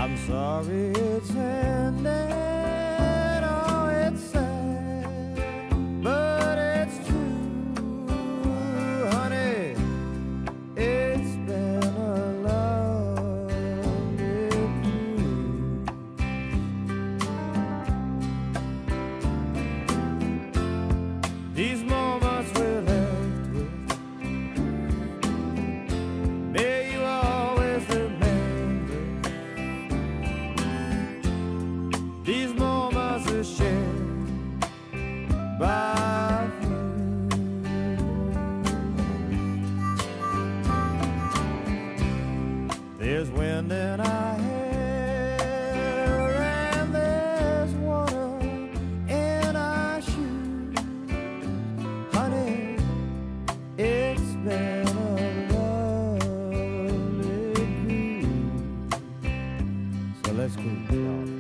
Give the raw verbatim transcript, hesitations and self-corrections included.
I'm sorry it's ended. Oh, it's sad, but it's true, honey. It's been a lovely cruise. These moments we're left with, may you always remember. These moments are shared by few. There's wind in our hair and there's water in our shoes. Honey, it's been a lovely cruise. So let's cruise, y'all.